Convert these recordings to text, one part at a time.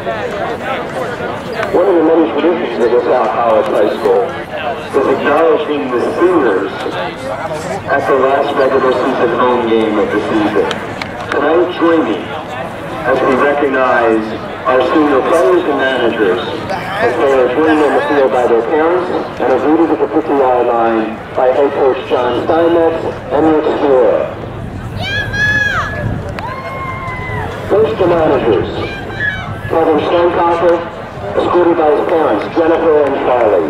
One of the many traditions of the Salle College High School is acknowledging the seniors at the last regular season home game of the season. Tonight, join me as we recognize our senior players and managers as they are joined on the field by their parents and are greeted at the 50-yard line by head coach John Steinmetz and Rick Spira. First, the managers. Kevin Steinkocker, escorted by his parents, Jennifer and Charlie.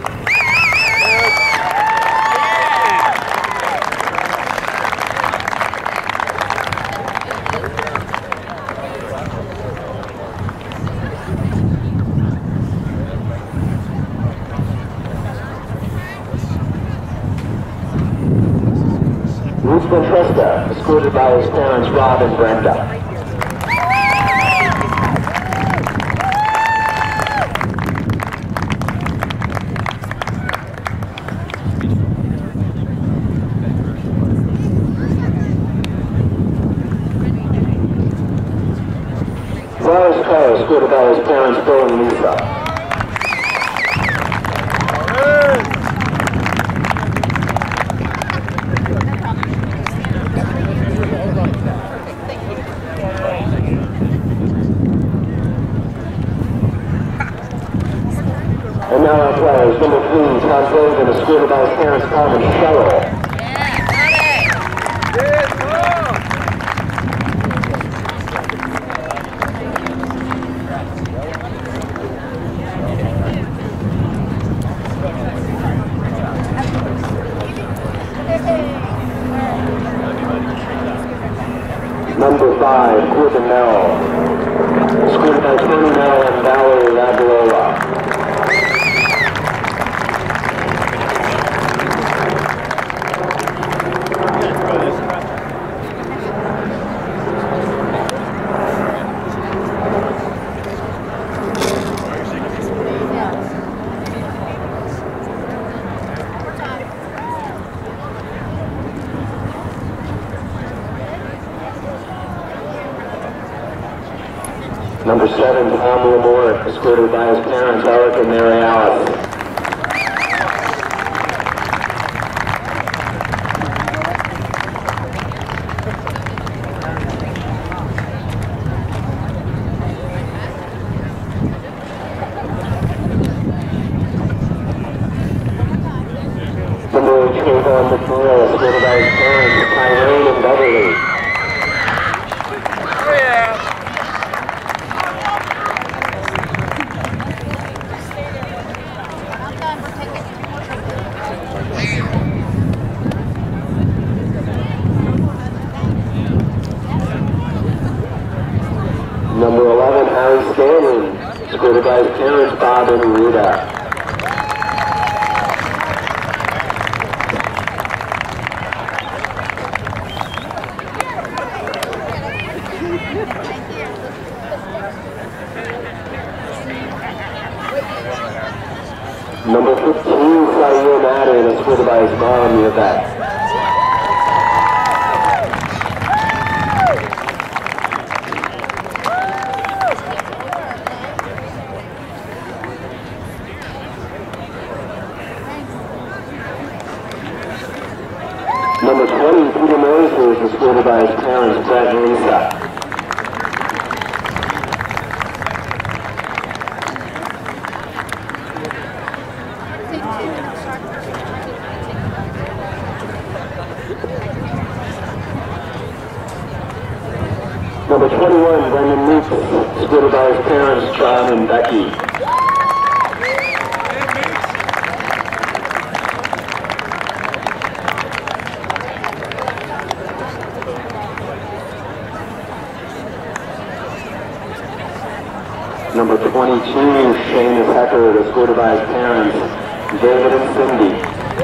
Ruth Ventresta, escorted by his parents, Rob and Brenda. Escorted by his parents, Bill and Lisa. And now our players, number 3, Tom Grogan, escorted by his parents, Tom and Cheryl. Number 5, Corbin Merrill, escorted by Tony Merrill and Valerie Labarola. Number 7, Tom Lamore, escorted by his parents, Eric and Mary Alice. Number 8, Trayvon McNeil, escorted by his parents, Tyrone and Beverly. Number 11, Harry Scanlon, escorted by his parents, Bob and Rita. Number 15, Salle Madden, escorted by his mom, Yvette. Number 20, Peter Moses, escorted by his parents, Brett and Lisa. Number 21, Brendan Meeks, escorted by his parents, John and Becky. Number 22, Shane Heckard, escorted by his parents, David and Cindy.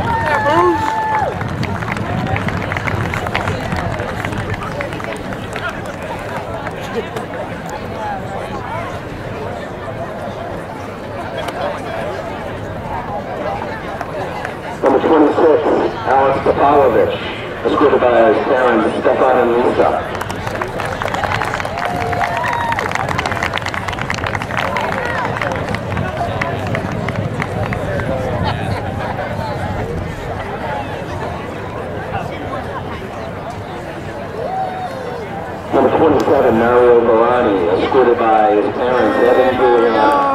Number 26, Alex Topolovich, escorted by his parents, Stefan and Lisa. Mario Barani, escorted by his parents, Evan Giuliano.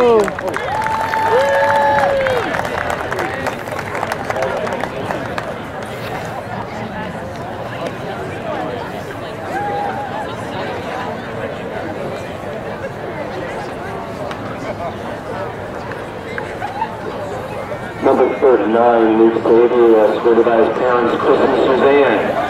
Number 39, Luke Xavier, escorted by his parents, Chris and Suzanne.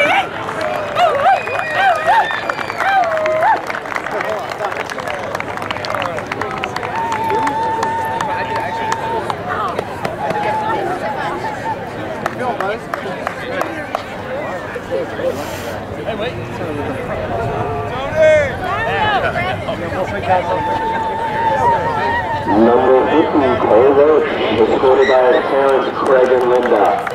Number 50, Cole Roach, escorted by his parents, Craig and Linda.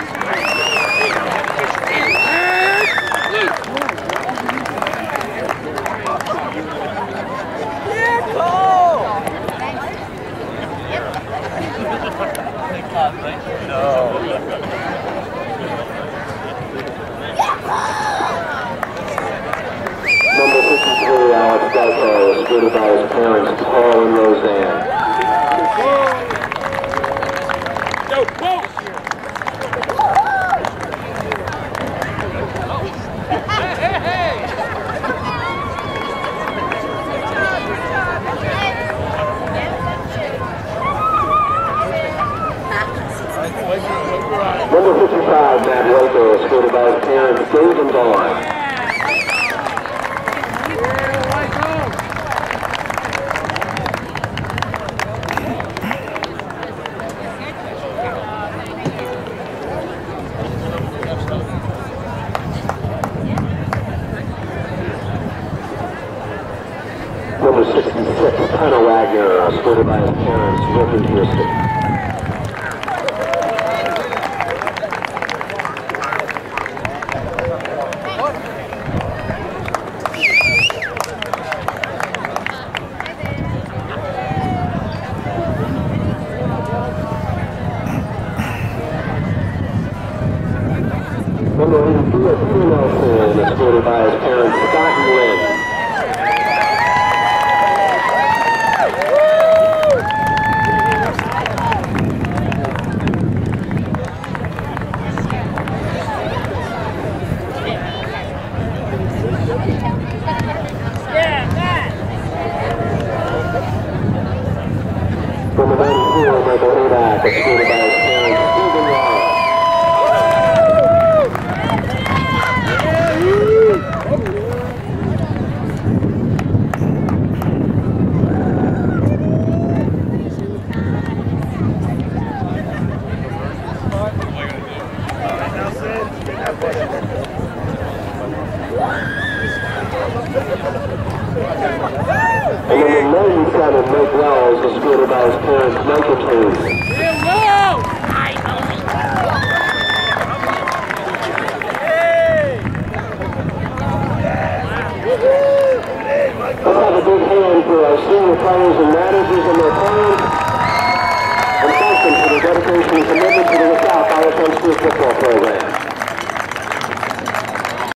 Number 53, Alex Delco, escorted by his parents, Paul and Roseanne. Number 55, Matt Waco, escorted by his parents, Dave and Dawn. Number 66, Tanner Wagner, escorted by his parents, Rick and Kirsten. Number 82, Peter Nelson, escorted by his parents, Scott and Lynn. Number 94, Michael Hudak, escorted by his parents, Stephen Ross. And number 97, Mike Wells, escorted by his parents, Michael Taylor. Let's have a big hand for our senior players and managers and their parents, and thank them for their dedication and commitment to the LaSalle College High School football program.